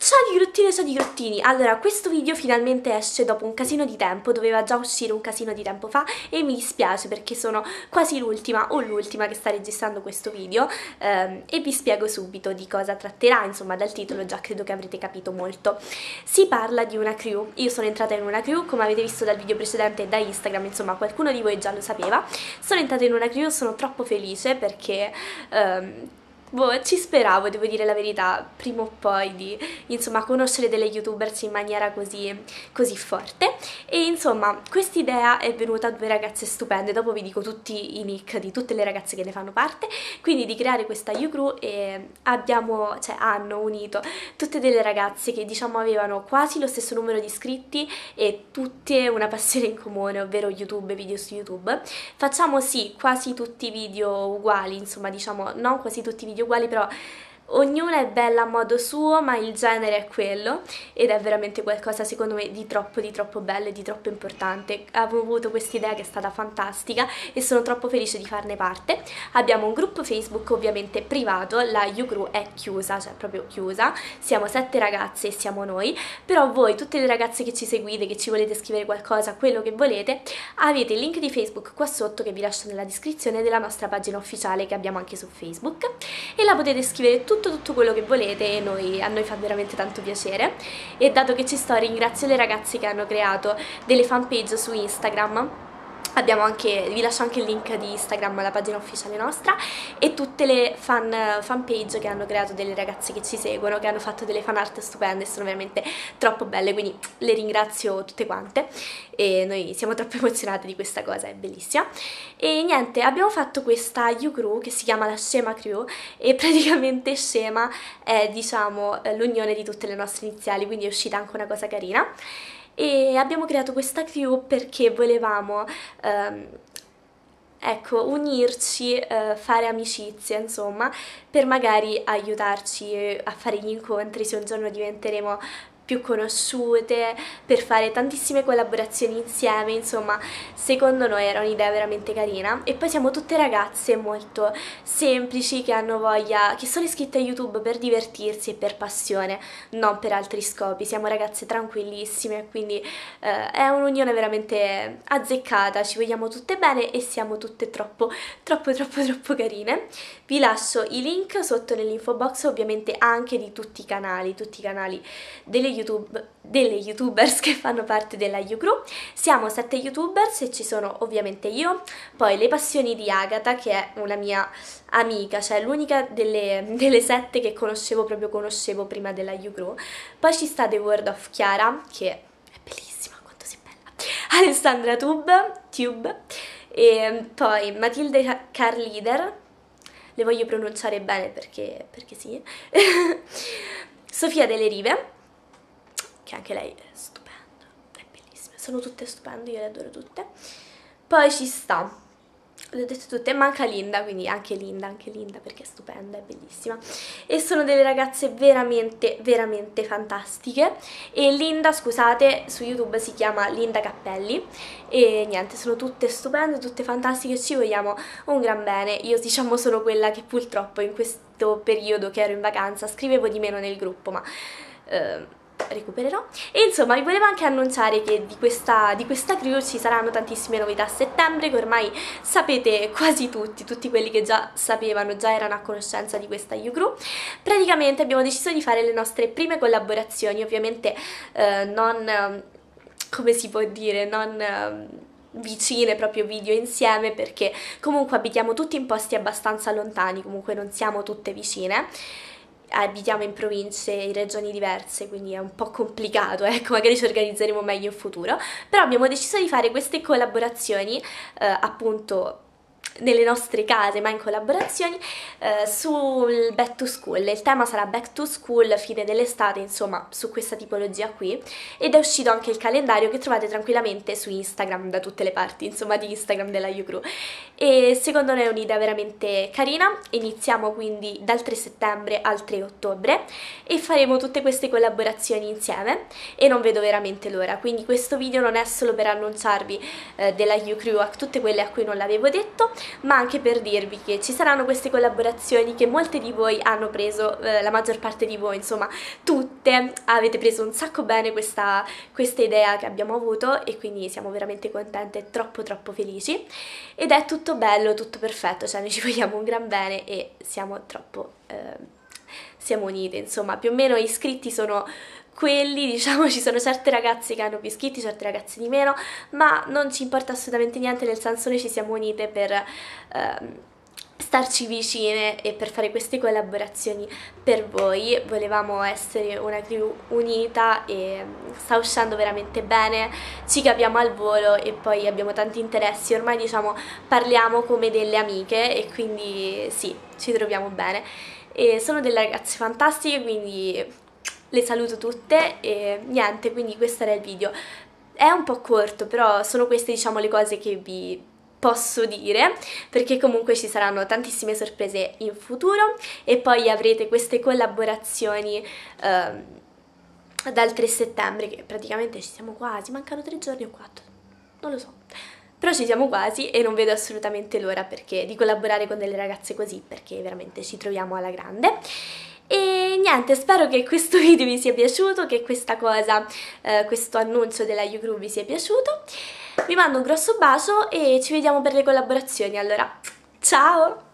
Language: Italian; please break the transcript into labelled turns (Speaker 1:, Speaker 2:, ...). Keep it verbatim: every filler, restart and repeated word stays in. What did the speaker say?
Speaker 1: Ciao di grottine, ciao di grottini! Allora, questo video finalmente esce dopo un casino di tempo, doveva già uscire un casino di tempo fa e mi dispiace perché sono quasi l'ultima o l'ultima che sta registrando questo video ehm, e vi spiego subito di cosa tratterà, insomma dal titolo già credo che avrete capito molto. Si parla di una crew, io sono entrata in una crew, come avete visto dal video precedente e da Instagram, insomma qualcuno di voi già lo sapeva, sono entrata in una crew, sono troppo felice perché... Ehm, Boh, ci speravo, devo dire la verità, prima o poi di, insomma, conoscere delle youtubers in maniera così, così forte. E insomma, quest'idea è venuta a due ragazze stupende, dopo vi dico tutti i nick di tutte le ragazze che ne fanno parte, quindi di creare questa YouCrew e abbiamo, cioè hanno unito tutte delle ragazze che diciamo avevano quasi lo stesso numero di iscritti e tutte una passione in comune, ovvero YouTube, video su YouTube. Facciamo sì, quasi tutti i video uguali, insomma diciamo non quasi tutti i video uguali, però ognuna è bella a modo suo, ma il genere è quello ed è veramente qualcosa secondo me di troppo di troppo bello e di troppo importante. Avevo avuto questa idea che è stata fantastica e sono troppo felice di farne parte. Abbiamo un gruppo Facebook ovviamente privato, la YouCrew è chiusa, cioè proprio chiusa, siamo sette ragazze e siamo noi, però voi, tutte le ragazze che ci seguite, che ci volete scrivere qualcosa, quello che volete, avete il link di Facebook qua sotto che vi lascio nella descrizione della nostra pagina ufficiale che abbiamo anche su Facebook e la potete scrivere tutto tutto quello che volete e noi, a noi fa veramente tanto piacere. E dato che ci sto, ringrazio le ragazze che hanno creato delle fanpage su Instagram. Abbiamo anche, vi lascio anche il link di Instagram, la pagina ufficiale nostra, e tutte le fan, fanpage che hanno creato delle ragazze che ci seguono, che hanno fatto delle fan art stupende, sono veramente troppo belle, quindi le ringrazio tutte quante e noi siamo troppo emozionate di questa cosa, è bellissima. E niente, abbiamo fatto questa YouCrew che si chiama la Scema Crew e praticamente Scema è diciamo l'unione di tutte le nostre iniziali, quindi è uscita anche una cosa carina. E abbiamo creato questa crew perché volevamo ehm, ecco, unirci, eh, fare amicizia, insomma, per magari aiutarci a fare gli incontri se un giorno diventeremo più conosciute, per fare tantissime collaborazioni insieme, insomma secondo noi era un'idea veramente carina. E poi siamo tutte ragazze molto semplici che hanno voglia, che sono iscritte a YouTube per divertirsi e per passione, non per altri scopi, siamo ragazze tranquillissime, quindi eh, è un'unione veramente azzeccata, ci vogliamo tutte bene e siamo tutte troppo troppo troppo troppo carine. Vi lascio i link sotto nell'info box ovviamente anche di tutti i canali, tutti i canali delle YouTube, delle youtubers che fanno parte della YouCrew. Siamo sette youtubers e ci sono ovviamente io, poi le passioni di Agata che è una mia amica, cioè l'unica delle, delle sette che conoscevo, proprio conoscevo prima della YouCrew. Poi ci sta The World of Chiara che è bellissima, quanto sei bella, Alessandra Tube, Tube e poi Matilde Carlider, le voglio pronunciare bene perché, perché sì, Sofia Delle Rive, che anche lei è stupenda, è bellissima, sono tutte stupende, io le adoro tutte. Poi ci sta, le ho dette tutte, manca Linda, quindi anche Linda, anche Linda perché è stupenda, è bellissima. E sono delle ragazze veramente, veramente fantastiche. E Linda, scusate, su YouTube si chiama Linda Cappelli. E niente, sono tutte stupende, tutte fantastiche, ci vogliamo un gran bene. Io diciamo sono quella che purtroppo in questo periodo che ero in vacanza scrivevo di meno nel gruppo, ma... Eh, recupererò. E insomma vi volevo anche annunciare che di questa, di questa crew ci saranno tantissime novità a settembre, che ormai sapete quasi tutti, tutti quelli che già sapevano, già erano a conoscenza di questa YouCrew. Praticamente abbiamo deciso di fare le nostre prime collaborazioni, ovviamente eh, non, come si può dire, non... Eh, vicine, proprio video insieme, perché comunque abitiamo tutti in posti abbastanza lontani, comunque non siamo tutte vicine, abitiamo in province, in regioni diverse, quindi è un po' complicato, ecco, magari ci organizzeremo meglio in futuro, però abbiamo deciso di fare queste collaborazioni eh, appunto nelle nostre case, ma in collaborazioni eh, sul back to school. Il tema sarà back to school, fine dell'estate, insomma su questa tipologia qui, ed è uscito anche il calendario che trovate tranquillamente su Instagram, da tutte le parti insomma di Instagram della YouCrew, e secondo noi è un'idea veramente carina. Iniziamo quindi dal tre settembre al tre ottobre e faremo tutte queste collaborazioni insieme e non vedo veramente l'ora, quindi questo video non è solo per annunciarvi eh, della YouCrew a tutte quelle a cui non l'avevo detto, ma anche per dirvi che ci saranno queste collaborazioni che molte di voi hanno preso, eh, la maggior parte di voi, insomma tutte avete preso un sacco bene questa, questa idea che abbiamo avuto, e quindi siamo veramente contente e troppo troppo felici, ed è tutto bello, tutto perfetto, cioè noi ci vogliamo un gran bene e siamo troppo eh, siamo unite, insomma più o meno gli iscritti sono quelli, diciamo, ci sono certe ragazze che hanno più iscritti, certe ragazze di meno, ma non ci importa assolutamente niente, nel senso noi ci siamo unite per ehm, starci vicine e per fare queste collaborazioni per voi. Volevamo essere una crew unita e sta uscendo veramente bene, ci capiamo al volo e poi abbiamo tanti interessi, ormai diciamo parliamo come delle amiche e quindi sì, ci troviamo bene e sono delle ragazze fantastiche, quindi le saluto tutte e niente, quindi questo era il video. È un po' corto, però sono queste diciamo le cose che vi posso dire, perché comunque ci saranno tantissime sorprese in futuro e poi avrete queste collaborazioni ehm, dal tre settembre, che praticamente ci siamo quasi, mancano tre giorni o quattro, non lo so. Però ci siamo quasi e non vedo assolutamente l'ora perché di collaborare con delle ragazze così, perché veramente ci troviamo alla grande. E niente, spero che questo video vi sia piaciuto, che questa cosa, eh, questo annuncio della YouGroup vi sia piaciuto. Vi mando un grosso bacio e ci vediamo per le collaborazioni, allora ciao!